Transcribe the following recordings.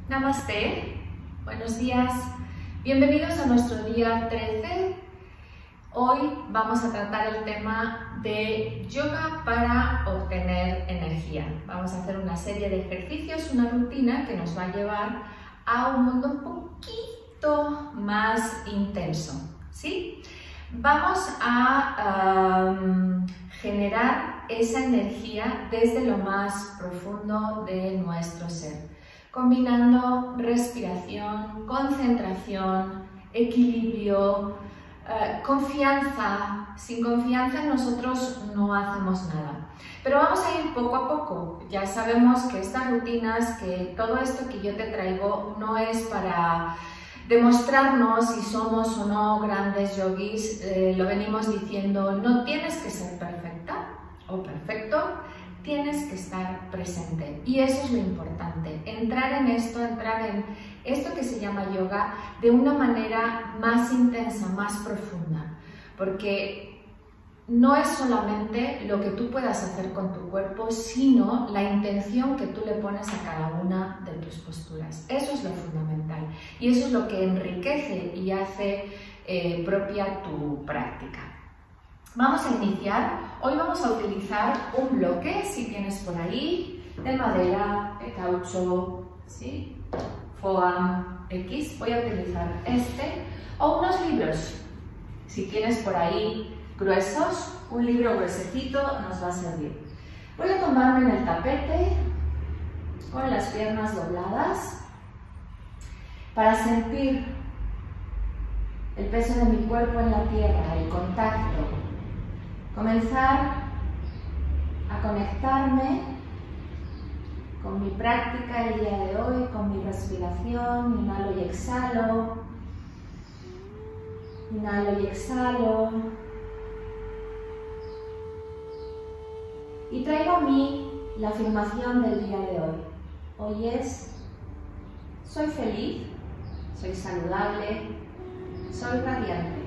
Namaste, buenos días, bienvenidos a nuestro día 13. Hoy vamos a tratar el tema de yoga para obtener energía. Vamos a hacer una serie de ejercicios, una rutina que nos va a llevar a un mundo un poquito más intenso, ¿sí? Vamos a generar esa energía desde lo más profundo de nuestro ser, combinando respiración, concentración, equilibrio, confianza. Sin confianza nosotros no hacemos nada. Pero vamos a ir poco a poco. Ya sabemos que estas rutinas, que todo esto que yo te traigo no es para demostrarnos si somos o no grandes yogis. Lo venimos diciendo, no tienes que ser perfecta o perfecto, tienes que estar presente. Y eso es lo importante, entrar en esto que se llama yoga de una manera más intensa, más profunda. Porque no es solamente lo que tú puedas hacer con tu cuerpo, sino la intención que tú le pones a cada una de tus posturas. Eso es lo fundamental y eso es lo que enriquece y hace propia tu práctica. Vamos a iniciar. Hoy vamos a utilizar un bloque, si tienes por ahí, de madera, de caucho, ¿sí? Foam X. Voy a utilizar este o unos libros. Si tienes por ahí gruesos, un libro gruesecito nos va a servir. Voy a tomarme en el tapete con las piernas dobladas para sentir el peso de mi cuerpo en la tierra, el contacto. Comenzar a conectarme con mi práctica el día de hoy, con mi respiración, inhalo y exhalo, inhalo y exhalo. Y traigo a mí la afirmación del día de hoy. Hoy es, soy feliz, soy saludable, soy radiante.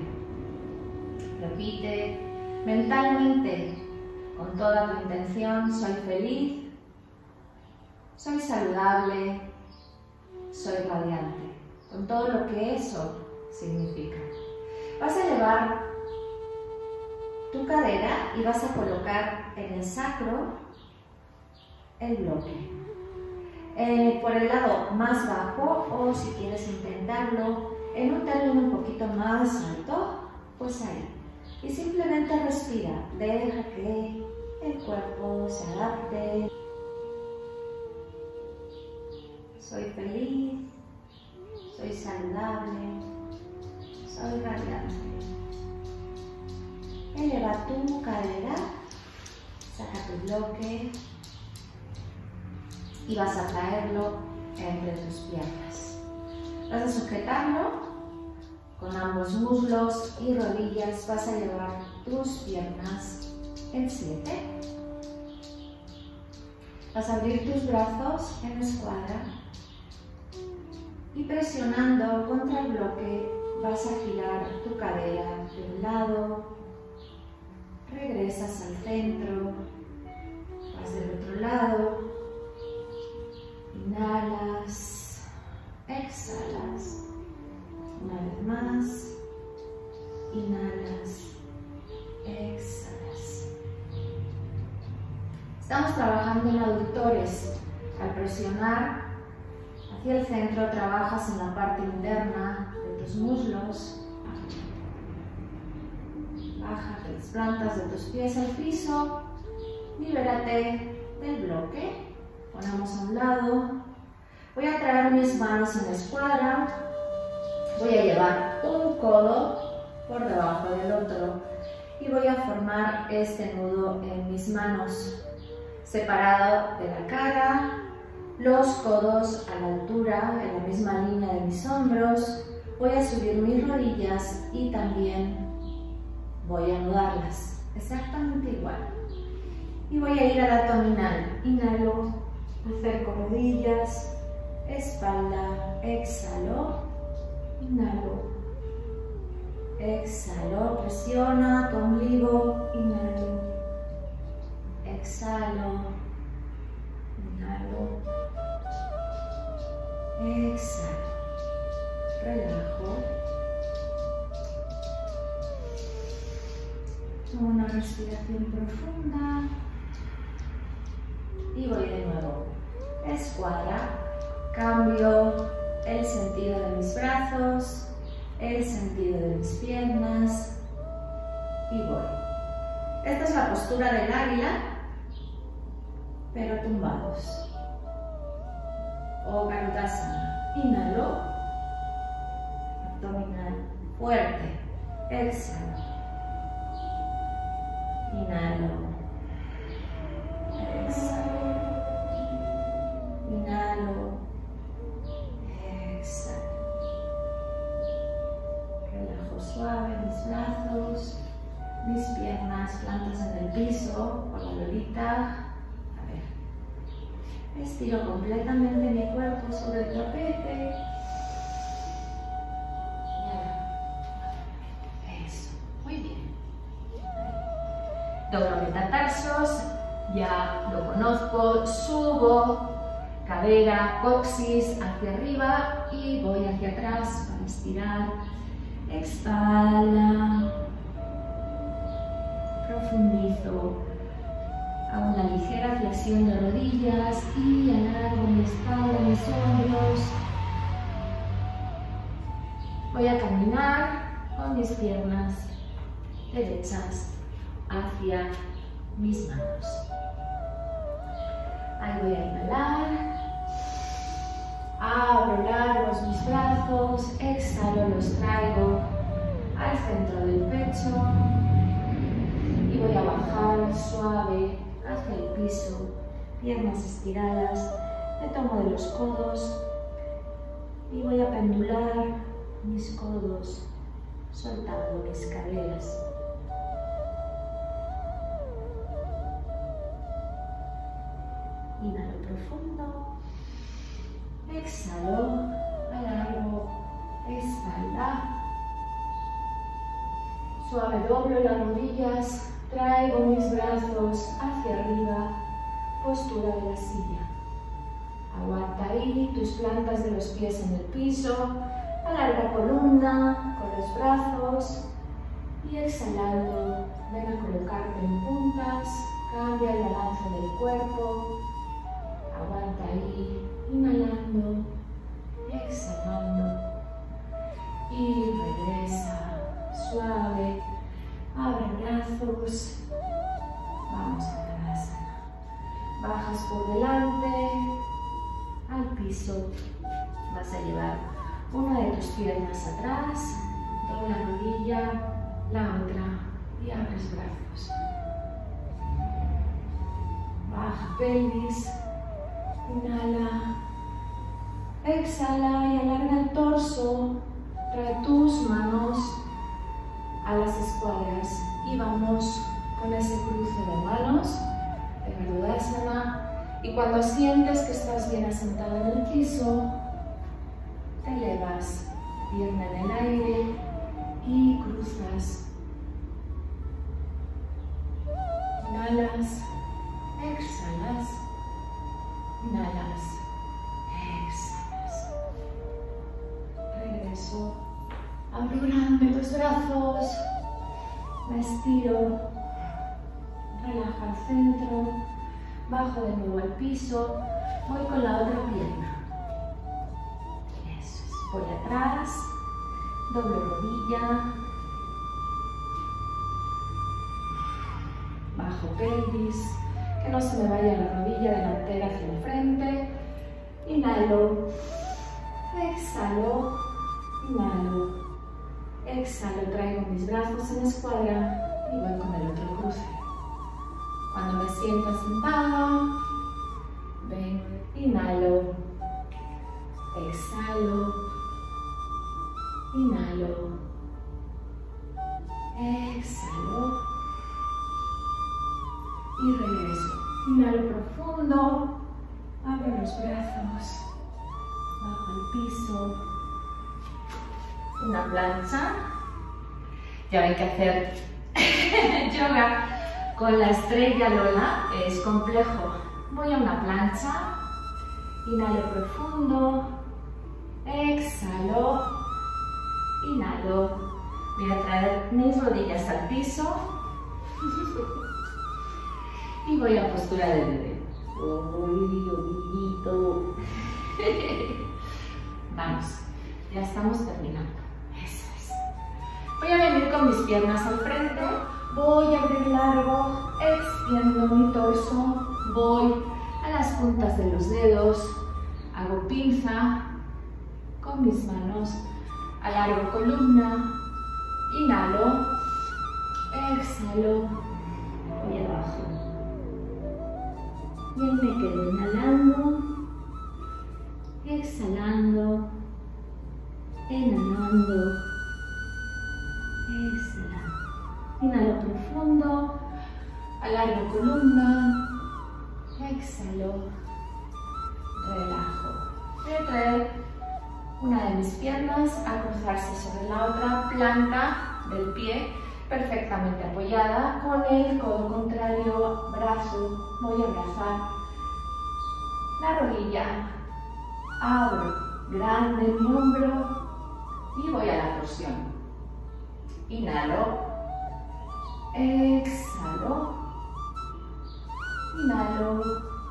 Repite mentalmente, con toda tu intención, soy feliz, soy saludable, soy radiante. Con todo lo que eso significa. Vas a llevar tu cadera y vas a colocar en el sacro el bloque. Por el lado más bajo, o si quieres intentarlo en un término un poquito más alto, pues ahí. Y simplemente respira, deja que el cuerpo se adapte. Soy feliz, soy saludable, soy radiante. Eleva tu cadera, saca tu bloque y vas a traerlo entre tus piernas. Vas a sujetarlo con ambos muslos y rodillas, vas a llevar tus piernas en 7. Vas a abrir tus brazos en escuadra y presionando contra el bloque vas a girar tu cadera de un lado, regresas al centro, vas del otro lado, inhalas, exhalas. Una vez más, inhalas, exhalas. Estamos trabajando en aductores. Al presionar hacia el centro, trabajas en la parte interna de tus muslos. Baja las plantas de tus pies al piso. Libérate del bloque. Ponemos a un lado. Voy a traer mis manos en la escuadra. Voy a llevar un codo por debajo del otro y voy a formar este nudo en mis manos, separado de la cara, los codos a la altura, en la misma línea de mis hombros. Voy a subir mis rodillas y también voy a anudarlas, exactamente igual. Y voy a ir al abdominal. Inhalo, acerco rodillas, espalda, exhalo. Inhalo, exhalo, presiona tu ombligo, inhalo, exhalo, inhalo, exhalo, relajo. Tomo una respiración profunda y voy de nuevo. Escuadra, cambio el sentido de mis brazos, el sentido de mis piernas y voy. Esta es la postura del águila, pero tumbados. O Garudasana. Inhalo, abdominal fuerte, exhalo, inhalo, exhalo, inhalo, exhalo. Relajo suave mis brazos, mis piernas, plantas en el piso, por la lorita. Estiro completamente mi cuerpo sobre el tapete. Eso, muy bien. Doblo metatarsos, ya lo conozco, subo, cadera, coxis hacia arriba y voy hacia atrás para estirar. Exhala, profundizo. Hago una ligera flexión de rodillas y alargo mi espalda, mis hombros. Voy a caminar con mis piernas derechas hacia mis manos. Ahí voy a inhalar. Abro largos mis brazos. Exhalo, los traigo al centro del pecho. Y voy a bajar suave hacia el piso, piernas estiradas, me tomo de los codos y voy a pendular mis codos, soltando mis caderas. Inhalo profundo, exhalo, alargo, espalda. Suave doblo las rodillas. Traigo mis brazos hacia arriba, postura de la silla. Aguanta ahí tus plantas de los pies en el piso, alarga columna con los brazos y exhalando, ven a colocarte en puntas, cambia el balance del cuerpo, aguanta ahí, inhalando, exhalando y regresa suave. Abre brazos, vamos a Tadasana. Bajas por delante, al piso. Vas a llevar una de tus piernas atrás, dobla la rodilla, la otra y abres brazos. Baja pelvis, inhala, exhala y alarga el torso. Trae tus manos a las escuadras y vamos con ese cruce de manos de Garudasana y cuando sientes que estás bien asentado en el piso te elevas, pierna en el aire y cruzas. Inhalas, exhalas, inhalas, exhalas. Regreso. Abro grande los brazos, me estiro, relajo al centro, bajo de nuevo al piso, voy con la otra pierna. Eso es, voy atrás, doble rodilla, bajo pelvis, que no se me vaya la rodilla delantera hacia el frente, inhalo, exhalo, inhalo. Exhalo, traigo mis brazos en escuadra y voy con el otro cruce. Cuando me siento sentada, ven, inhalo, exhalo, inhalo, exhalo y regreso. Inhalo profundo, abro los brazos, bajo el piso. Una plancha. Ya hay que hacer yoga con la estrella Lola, es complejo. Voy a una plancha, inhalo profundo, exhalo, inhalo. Voy a traer mis rodillas al piso y voy a postura de bebé. Uy, ombliguito. Vamos, ya estamos terminando. Eso es. Voy a venir con mis piernas al frente. Voy a abrir largo, extiendo mi torso. Voy a las puntas de los dedos. Hago pinza con mis manos. Alargo columna. Inhalo. Exhalo. Y abajo. Y ahí me quedo inhalando, exhalando, inhalando, exhalando. Inhalo profundo, alargo columna, exhalo, relajo. Voy a traer una de mis piernas a cruzarse sobre la otra, planta del pie perfectamente apoyada, con el codo contrario, brazo, voy a abrazar la rodilla, abro grande mi hombro y voy a la torsión. Inhalo, exhalo, inhalo,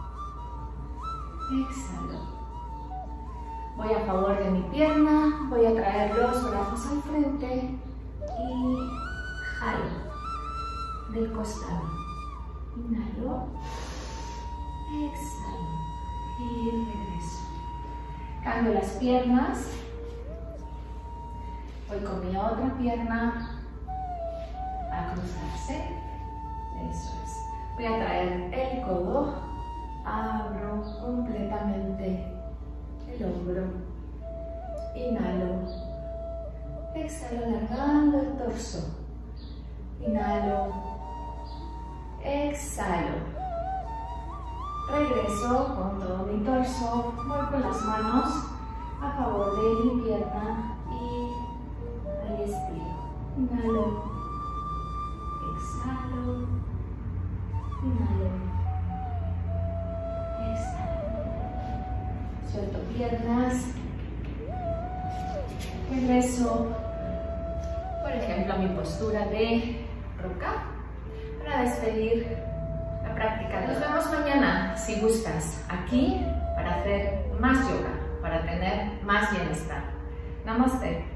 exhalo. Voy a favor de mi pierna, voy a traer los brazos al frente y jalo del costado. Inhalo, exhalo y regreso. Cambio las piernas. Voy con mi otra pierna a cruzarse. Eso es. Voy a traer el codo. Abro completamente el hombro. Inhalo. Exhalo alargando el torso. Inhalo, exhalo, regreso con todo mi torso, voy con las manos a favor de mi pierna y ahí estiro. Inhalo, exhalo, inhalo, exhalo. Suelto piernas, regreso, por ejemplo, a mi postura de roca para despedir la práctica. Nos vemos mañana, si gustas, aquí para hacer más yoga, para tener más bienestar. Namaste.